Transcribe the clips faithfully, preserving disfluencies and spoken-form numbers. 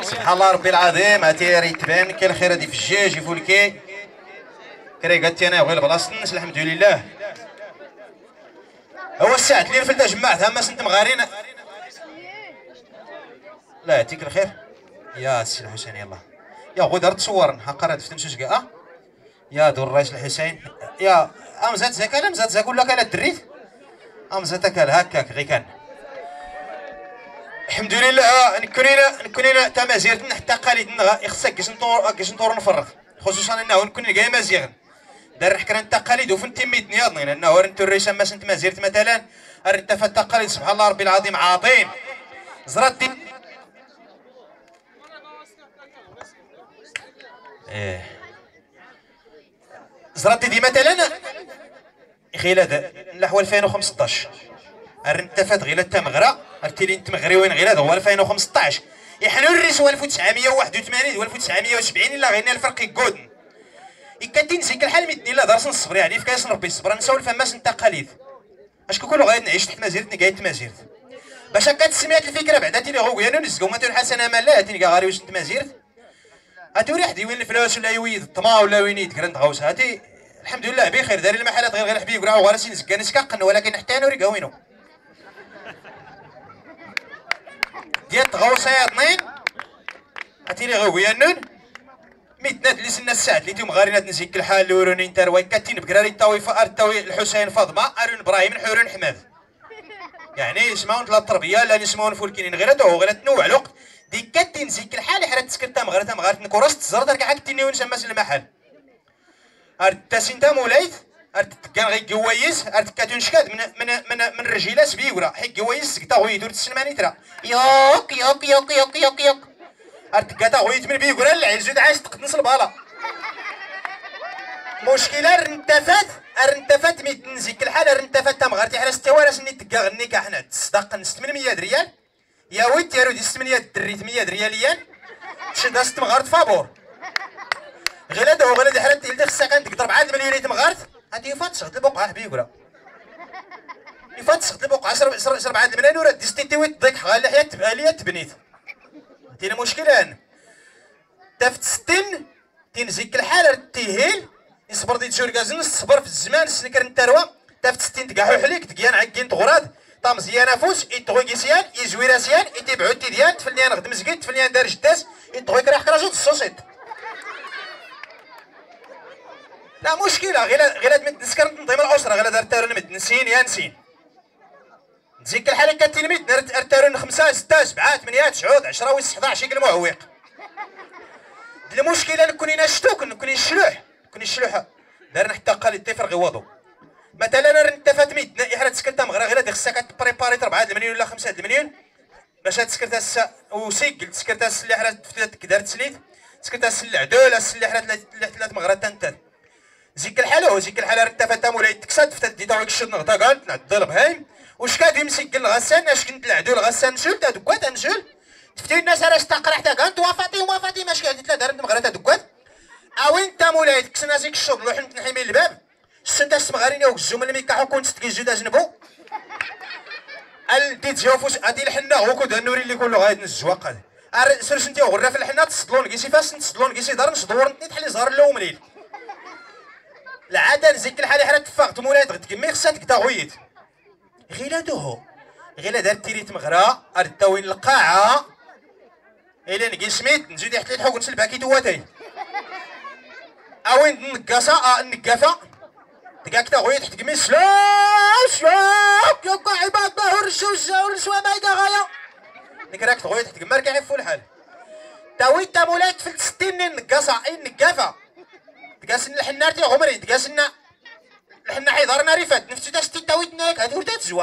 سبحان الله ربي العظيم. هاتي راه تبان كاين الخير هادي في الجاج يفولكي كري قالتي انا غير بلاصه الناس الحمد لله. هو الساعه اللي نفلت جمعتها ما سنت مغارين. لا يعطيك الخير يا سي الحسين. يلا يا غدر تصورن حقا راه دفتن كاع يا دور الرئيس الحسين يا امزات زاك انا مزات زاك ولا كالا دريت امزاتك هكاك غي كان الحمد لله. نكونينا نكونينا تا مزيرتنا حتى قاليدنا خصك كاش نطور كاش نطور نفرط خصوصا انه نكون كاع مزيغن دار حكرا التقاليد وفين تيميت نياضنين انه رنتو الريشه ما سنت مزيرت مثلا رنت في التقاليد سبحان الله ربي العظيم عظيم زرات ايه زرات دي مثلا غير نحو ألفين وخمسطاش الرنتفات غير التمغرة التيلين تمغري وين غير هو ألفين وخمسطاش يحنو الريس ألف وتسعمية وواحد وثمانين ألف وتسعمية وسبعين الا غينا الفرق يقودن يكاتين زيك الحال مدني لا دارس نصبر يعني فكاس نربي الصبر نساول فماس التقاليد اش كلو غادي نعيش تحت مازيرتني قايت مازيرت باش هكا تسميات الفكره بعدا تيلي غويانو نزقو ما الحسن امان لا تيلي غاري واش انت مازيرت هاتي ريح وين الفلوس ولا يويد الطما ولا وين يتكرنت غوس هاتي الحمد لله بخير داري المحلات غير غير حبيب وراو غارسين زكان سكاقن ولكن حتى انا ريقا وينو ديال تغوصه يا اثنين هاتي لي غويانون ميتنات اللي سنا الساعه اللي تيم غارينات نزيك الحال وروني نتا رواي كاتين بكراري الطاوي الطاوي الحسين فاطمه ارون ابراهيم حورون حماد يعني يسمعون لا التربيه لا يسمعون فولكين غير هادو غير تنوع الوقت دي كاتين زيك الحال حرات تسكرتا مغرتا مغارت نكورس تزرد رك حك تيني ونسماس المحل ارد تاسينتا مولايت ارد كان غي كوايس ارد كاتون شكاد من من من من الرجيله سبيورا حي كوايس سكتا غويدور تسلماني ترى يوك يوك يوك يوك يوك يوك ارد كاتا غويت من بيورا العزود عايز تقنص البالا مشكله رنتفات رنتفات ميت نزيك الحال رنتفات تمغرتي على ستوارس ني تكا غني كاحنا تصدق ثمانمية ريال يا ويت يا رودي ثمانية دري ثمانية رياليا شد است مغارت فابور غير هذا هو غير هذا حرات يلدي خصها كانت تضرب عاد مليون تمغارت هادي يفات تشغل البقعه حبيبرا يفات تشغل البقعه عشرة عشرة عاد الملايين ورا ديستيتي ويت ضيق غالي حياه تباليه تبنيت تينا مشكله انا تفت ستين تنزيك الحال تيهيل يصبر دي تجور كازن الصبر في الزمان سنكر نتروى تفت ستين تقاحو حليك تقيان عكين تغراد طام زيان فوس يتغوي كيسيان يزوي راسيان يتبعو تيديان تفليان غد مسكيت تفليان دار جداس يتغوي كراح كراجو الصوصيت لا مشكله غير غير تمدنسكر تنظيم الاسره غير دار تارون مدنسين يا نسين تزيك الحاله كتلميذ دار تارون خمسة ستة سبعة ثمانية تسعة عشرة ويس إحدى عشر يقل معويق المشكله نكوني نشتوك نكوني الشلوح نكوني الشلوحه دارنا حتى قال الطفل غيوضو مثلا انا انتفات ميدنا احنا تسكرتها مغرا غير هذيك الساعه كتبريباري أربعة المليون ولا خمسة المليون باش تسكرتها السا وسيكل تسكرتها السلاح راه دار تسليت تسكرتها السلاح دوله السلاح راه ثلاث مغرا تنتات زيك الحاله هو زيك الحاله رتفات مولاي تكسات فتات دي داوك الشد نغطا قالت نعدل بهايم واش كاد يمسك الغسان اش كنت العدو الغسان نشول تا دكات نشول تفتي الناس راه استقرا حتى قالت وا فاطمه فاطمه اش قالت لا دارت مغرا تا دكات او انت مولاي تكسنا زيك الشد لوح نحمي الباب السنتا الصغارين يوك الزوم اللي ميكاحو كنت تكيجو دا جنبو الدي تجاوفوس هادي الحنه هو كود النوري اللي كله غايد الزواق هذا سير انت غرا في الحنه تصدلون كيسي فاس تصدلون كيسي دار نصدور نتني تحلي زهر لو مليل العاده نزيك الحاله حرا تفاقت مولاي تغتكمي خصها تكتاغويت غير هادوهو غير دار تيريت مغرا ارتاوين القاعه الا نقي سميت نزيد حتى الحوق نسلبها كي دواتاي اوين نقاصه النقافه تقاك تاغويت تحت كمي سلاش سلاك يوكا عباد الله ورشو ورشو مايكا غايا نكراك تغويت تحت كمار كيعفو الحال تاويت تا مولاي تفلت ستين النقاصه اي النقافه تقاسن الحنار تي غمري تقاسن الحنا حيدار ناري فات نفتو تا ستين تاويت ناك هادو تا تزوا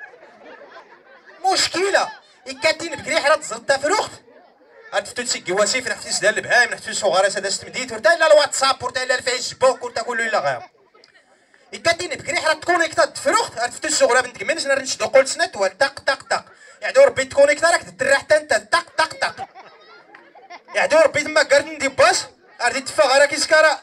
مشكله إكاتين بكري حرا تزرد تا فروخت غتفتو تسكي واسيف نحفتو سدا البهايم نحفتو صغار سدا ستمديت ورتا الا الواتساب ورتا الا الفيسبوك ورتا كله الا غير إكاتين بكري حرا تكونيكتا تفروخت غتفتو الصغرى بنت كمين سنا نشدو قول سنة توال طق طق طق يعدو ربي تكونيكتا راك تدرا حتى انت طق طق طق يعدو ربي تما كاردن دي باس غادي تفا راكي سكارا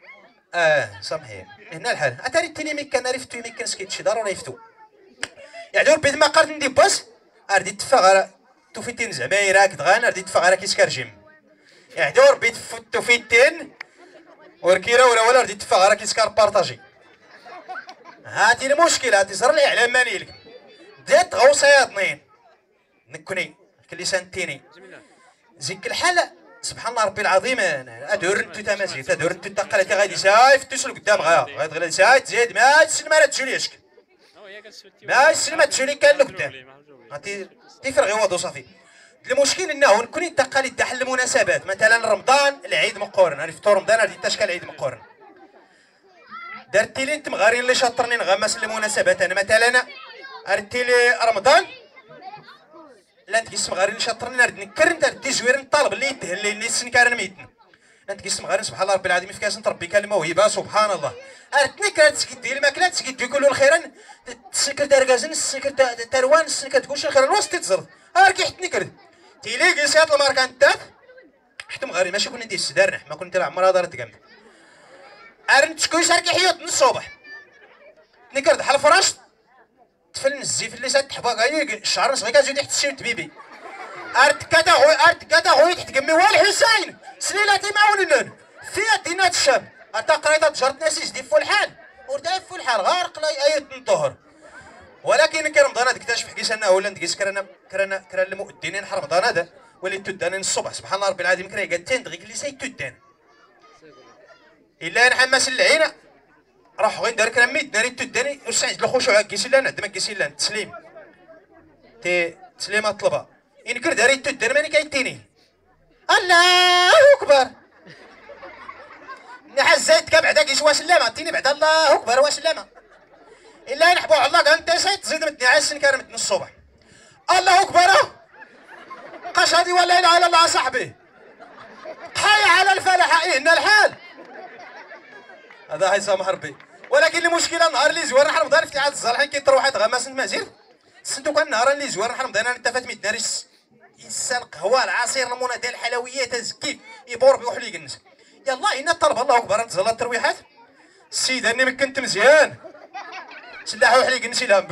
اه سامحين هنا الحال اتاري التيني ميكان عرفتو يمكن سكيت شي دار ولا يفتو يعني ربي ما قارت ندي باس اردي تفغر توفيتين زعما يراك دغان اردي تفغر كيسكر جيم يعني ربي توفيتين وركيرا ولا ولا ردي تفغر كيسكر بارطاجي هاتي المشكله هاتي زر الاعلام مانيلك دات غوصه اثنين نكوني كليسان تيني زيك الحاله سبحان الله ربي العظيم ادور انتو تمازي تدور انتو تقلتي غادي سايف تسل قدام غا غادي غادي سايف تزيد ما تسلم ما تشوليش ما تسلم ما تشولي كان لقدام غادي تفرغي وضو صافي المشكل انه نكوني التقاليد تاع المناسبات مثلا رمضان العيد مقورن راني فطور رمضان راه تاشكال العيد مقورن درتي لي انت مغارين اللي شاطرني نغمس المناسبات انا مثلا درتي لي رمضان لا انت كيس مغارين اللي شاطرني نرد نكر انت ردي زوير الطالب اللي يتهل اللي السنكار ميتنا انت كيس مغارين سبحان الله رب العالمين في كاس تربي كلمه وهبه سبحان الله ارتني كانت تسكدي الماكله تسكدي يقولوا الخيرا السكر داركازن السكر تروان السكر تقولش الخير الوسط تتزرد ها كيحتني كرد تيلي قيسات الماركان تاعك حتى مغارين ماشي كنا ندير السدارنا ما كنت نلعب مرة دارت جنبي ارنت شكون شاركي حيوط من الصبح نكرد حل فراش تفلن الزيف اللي زاد تحباك هاي الشعر نصغي كازو تحت السيوت بيبي ارت كذا هو ارت كذا هو تحت جنبي والحسين سليلاتي معاونن فيها دينات الشام ارت قريت تجرت ناسي جدي في الحال وردا في الحال غارق لا ايات الظهر ولكن كي رمضان هذاك تكتشف حكيس انا ولا ندقيس كرنا كرنا كرا المؤذنين حر رمضان هذا ولي تدان الصبح سبحان الله رب العالمين كرا قالتين دغيك اللي سي تدان الا نحمس العين راح غير دار كرا ميت داري تداني وسعد الخشوع كيس الا ندم كيس الا التسليم تي تسليمه طلبه ينكر داري تدان ماني كايتيني الله اكبر نحزيت كبعدا كيس واسلامه تيني بعد الله اكبر واسلامه الا نحبوا على الله قال انت سيت تزيد متني عايز كان متني الصبح الله اكبر قاش هادي ولا اله الا الله صاحبي حي على الفلاح ايه ان الحال هذا حيسامح ربي ولكن المشكله النهار اللي زوار نحن رمضان في عاد الصالحين كيطروا واحد غماس المزير سنتو كان النهار اللي زوار نحن رمضان انا تفات ميت نارس يسال قهوه العصير المنى ديال الحلويات الزكيف يبور بوحلي يقنس يلا هنا طلب الله اكبر انت زلات الترويحات السيد اني مكنت مزيان سلاح وحلي قنسي لها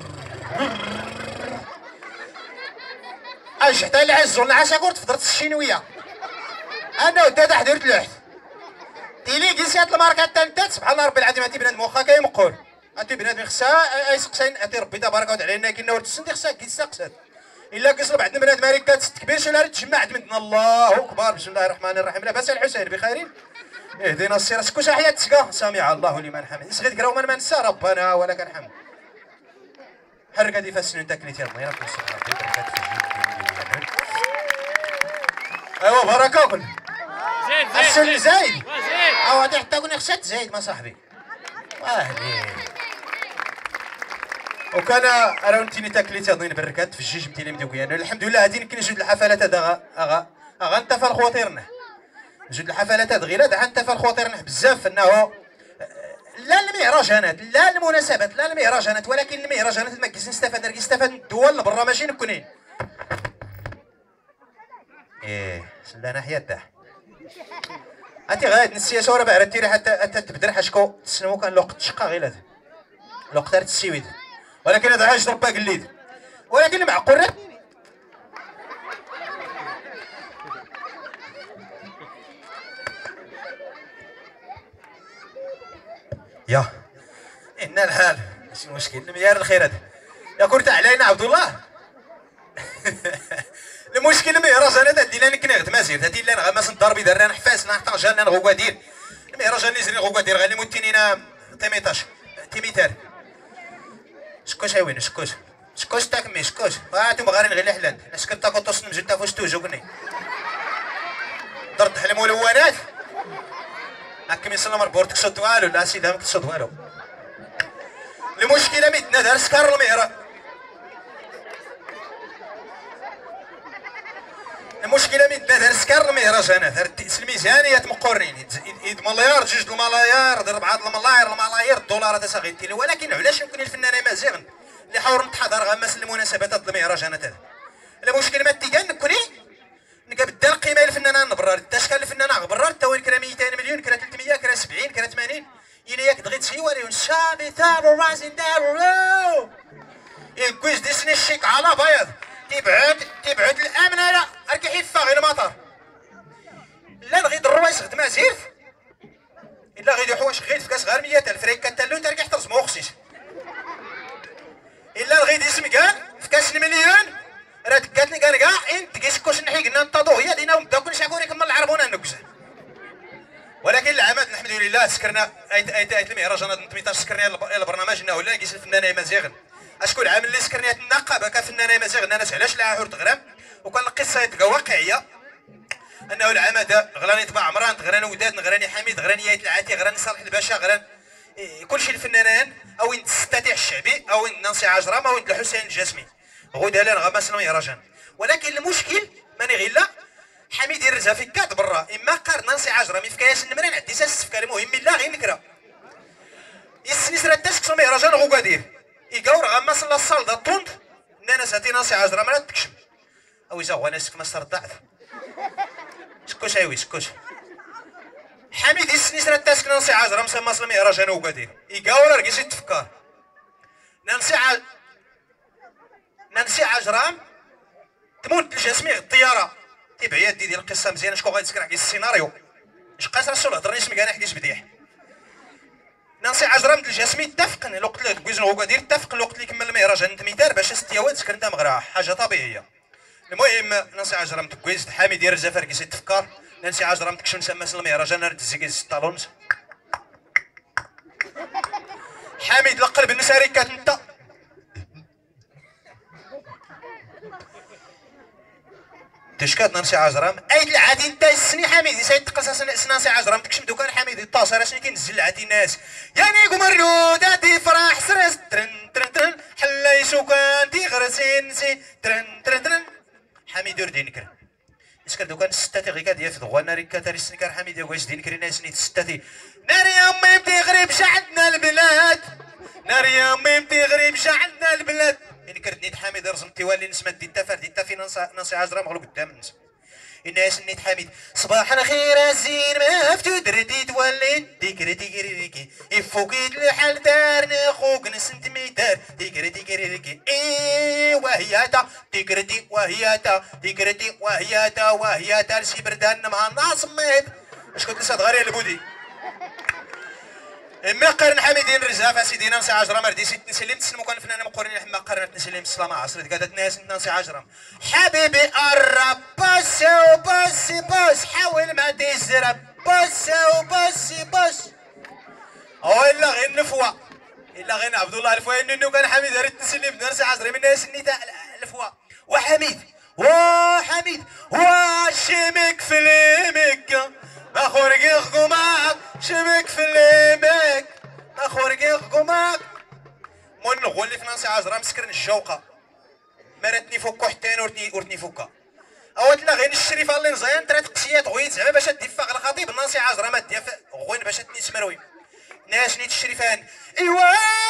اش حتى اللي عز ولا عسى قلت فطرت الشينويه انا وداد حضرت لوحد تيلي قيسات الماركات تنتات سبحان الله رب العالمين هاتي بنادم واخا كيمقول هاتي بنادم خصها يسقسين هاتي ربي تبارك وتعالى علينا كي نور تسندي خصها كيسقسات الا كيصلب عندنا بنادم ماركات تكبيرش ولا تجمع عند مدنا الله اكبر بسم الله الرحمن الرحيم لاباس الحسين بخير اهدنا الصراط سكوش حياة تسقى سامع الله لمن حمد اسغي ذكر ومن من سا ربنا ولك الحمد حرك هذه فاسن انت كليتي الله يرحم ربي بركات في الجيب ايوا بركه كل زيد زيد زيد زيد زيد او هذا حتى كون خشات زيد ما صاحبي واهلي وكان اراونتيني تاكليتي اظن بركات في الجيج متيني مدوكيان الحمد لله هذه كاين جوج الحفلات هذا اغا اغا انت فالخواتيرنا جوج الحفلات هاد غير هذا حتى فالخواتيرنا بزاف انه لا المهرجانات لا المناسبات لا المهرجانات ولكن المهرجانات ما كيس نستفاد نستفاد من الدول اللي برا ماشي نكونين ايه سلا ناحيه تاع هاتي غاد نسيا شورا بعد تيري حتى حتى تبدر حشكو تسنمو كان الوقت شقا غير هذا الوقت تاع السويد ولكن هذا حاج ربا قليد ولكن معقول يا ان الحال ماشي مشكل المليار الخير هذا يا كرت علينا عبد الله المشكل المهرجان هذا دينا نكنغت مازير هذه اللي نغمس ضربي درنا حفاس نحتاج لنا غوكادير المهرجان اللي زري غوكادير غالي متينينا تيميتاش تيميتار شكوش وين شكوش شكوش تاكمي شكوش هاتو مغارين غير الحلال نسكت تاكو توصل نمجد تافوش توجوكني درت حلم ملونات هاكم يسلم ربورتك صوت والو لا سيدي ما تصوت والو المشكله ميتنا دار سكر المهرة المشكله ميتنا دار سكر المهرجانات دار التأس الميزانيه مقرنين يد مليار جوج الملايير ربعة الملايير الملايير الدولارات صغيرتين ولكن علاش يمكن الفنان مازيغن اللي حاول نتحضر غمس المناسبات هاد المهرجانات هذا المشكل ما تيجان نكوني نقبل القيمه الفنانه نبرر تاشكال الفنانه غبرر تا وين كرا مئتين مليون كرا ثلاثمية كرا سبعين كرا ثمانين الى ياك دغيت شي وريون شابي تابو رازين دارو يكوز ديسني الشيك على بيض تبعد تبعد الامن لا راكي حيفا غير المطر لا نغيد الروايس خدمه زيرف الا غيدو حواش غيد في كاس غير مية الف ريك كتالو انت راكي حترسم وخصيش الا الغيد اسم كان في كاس المليون راه تكاتني كان كاع انت كيس كوش نحي قلنا نطادو هي دينا ونبداو كل شعبوري كمل العربونه نكزه ولكن العامات الحمد لله سكرنا ايت ايت ايت المهرجان انا ثمنطاش سكرنا البرنامج انه لا كيس الفنانه مزيغن اشكون عامل اللي سكرني النقابه كفنانه مزيغن انا علاش لا حور تغرام وكان القصه تبقى واقعيه انه العام هذا غراني طبع عمران غراني وداد غراني حميد غراني يايت العاتي غراني صالح الباشا غران إيه كل شيء الفنانان او الستاتيع الشعبي او نانسي عجرام او الحسين الجسمي غدا لان غمسنا مهرجان ولكن المشكل ماني غير لا حميد يرزها في كاد برا اما قار نانسي عجرام في كاس النمران عندي ساس في كلمه المهم لا غير نكره يسني سرا تاسك مهرجان غوكادير يقاور غمس لا الصال دا طونت انا ساتي نانسي عجرام لا تكشم او اذا هو ناسك ما صار ضعف سكوش ايوي سكوش حميد يسني سرا تاسك نانسي عجرام مسمى صل مهرجان غوكادير يقاور رقيس يتفكر نانسي ع... نانسي عجرام تموت الجسمي الطياره تبع يدي ديال القصه مزيانه شكون غادي تسكر حكي السيناريو اش قاس راسو هضرني اسمك انا حكيت بديح نانسي عجرام الجسمي اتفقن الوقت اللي كويزن هو قادر اتفق الوقت اللي كمل المهرجان تميتار باش ستيوات تسكر انت مغراه حاجه طبيعيه المهم نانسي عجرام تكويز حامد يرجع زفركيس التفكار نانسي عجرام تكشف نسمى المهرجان رد زيكيز الطالونز حامد القلب النساري كات انت تشكات نانسي عجرام ايد العادي انت السني حميدي سيد تقص نانسي عجرام تكشم دوكان حميدي الطاسه راه شنو كينزل العادي الناس يعني قمرلو دي فرح سرس ترن ترن ترن حلاي سكان تي غرسين سي ترن ترن ترن حميد يردي نكر اسكر دوكان ستاتي غيكا ديال في دغوا ناري كاتاري سنكر حميد واش دي نكري ناس نيت ستاتي ناري يا امي بتغرب شعدنا البلاد ناري يا امي بتغرب شعدنا البلاد يعني كردني حميد رزم تيوالي نسمع دي التفر دي التفي نانسي عجرام مغلوب قدام الناس الناس نيت حميد صباح الخير الزين ما فتو دردي توليت ديكري ديكري ريكي يفوقيت الحال دارنا خوك نسنتيمتر ديكري ديكري ريكي اي وهي تا ديكري دي وهي تا ديكري دي وهي تا وهي تا لشي بردان مع الناس ميت اش كنت لسه صغير البودي اما قرن حميدين رزاف سيدي نانسي عجرام ردي سيت نسلم تسلمو كان فنان مقرن لما قرنت نسلم السلام عصر قالت ناس نانسي عجرام حبيبي قرب بس وبس بس حاول ما تزرب بس وبس بس او الا غير نفوه الا غير عبد الله الفوي انه كان حميد رد نسلم نانسي عجرام الناس نيتا الفوا وحميد وحميد وشمك في المكه ما خرجي خقومك شبك في الليمك ما خرجي خقومك من نقول لي في نانسي عجرام مسكرن الشوقه مرتني فوكو حتى انا ورتني ورتني فوكا اوات لا غير الشريفه اللي نزيان ترات قسيات غويت زعما باش تدفع الخطيب نانسي عجرام ديال غوين باش تنيت مروي ناس نيت الشريفان ايوا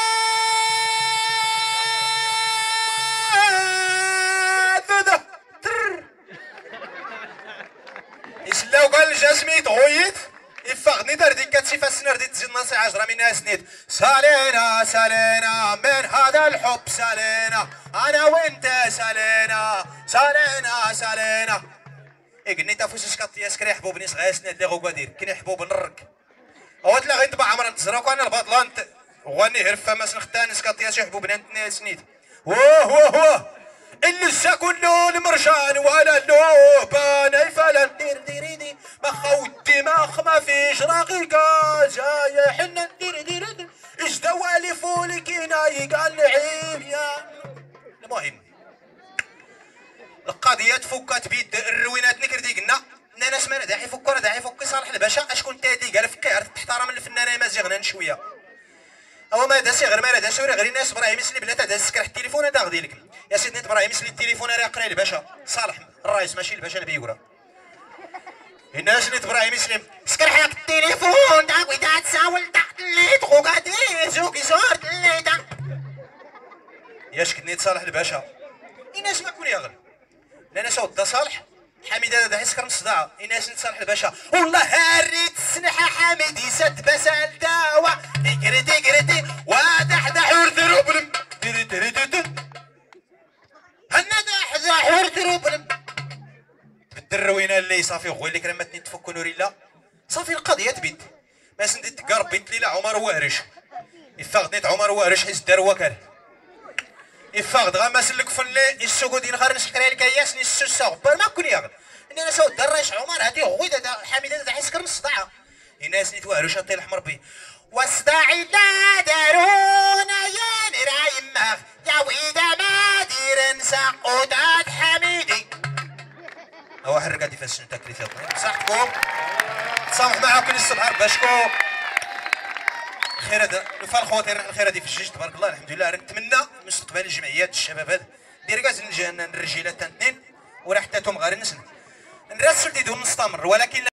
يسلاو قال الجسمي تغويت يفغني دار ديك كتسي فاسنر دي تزيد نانسي عجرام من ناس نيت سالينا سالينا من هذا الحب سالينا انا وانت سالينا سالينا سالينا اقني تافوس كاطيا سكري حبوب نيس غاسني اللي غو قادير كني حبوب نرك اوات لا غير طبع عمران تزراو انا البطلان غني هرفه ما سنختان سكاطيا شي حبوب ناس نيت واه واه واه اللسه كله المرجان ولا اللوبان الفلان دير ديري دي ما خودي ما ما فيش رقيقه جايه حنا دير دير دير اش دوالي فولك ناي قال لعيب يا المهم القضيه تفكات بيد الروينات نكردي قلنا انا ناس ما داعي يفك راه داعي يفك صالح الباشا اشكون تادي قال فكي عرفت تحترم الفنانه مزيغنان شويه او ما داسي غير ما داسي غير الناس ابراهيم يسلي بلا داس سكر التليفون هذا غادي لك يا سيدنا ابراهيم يسلي التليفون راه قرا الباشا صالح الرئيس ماشي الباشا البيورا الناس اللي ابراهيم يسلم سكر حق التليفون داك ودا تساول تحت اللي تخو غادي زوكي صورت اللي تا ياش كنيت صالح الباشا الناس ما كون يغل لان سود صالح حميد هذا دا يسكر نص ساعه الناس صالح الباشا والله هريت السنحه حميد يسد بسال داوا تكري تكري وتحت حور ذروب ديرو بن بالدروينه اللي صافي غوي اللي كرا تني تفكو نوري لا صافي القضيه تبيت ما سندي تقرب بنت ليلى عمر وارش يفاقد نيت عمر وارش حيت دار وكال يفاقد غا ما سلك فلي السوق دين غير نشكري لك ياس نسوسا غبر ما كون ياغل اني انا سو دراش عمر هادي غوي دا حميده دا حيسكر من الصداع الناس نيت وارش طيل احمر بي والصداعي لا دارونا يا نراي ماغ يا ويدا ما دير نسى قدات حميدي هو حرق هادي فاش تكليف يا صحتكم تصامح معاكم الصبح باشكو خير هذا الفال خواتي الخير هذه في الجيش تبارك الله الحمد لله راك نتمنى مستقبل الجمعيات الشباب هذا دير كاع الرجاله تاع اثنين وراه حتى توم غير نسن نرسل ديدو نستمر ولكن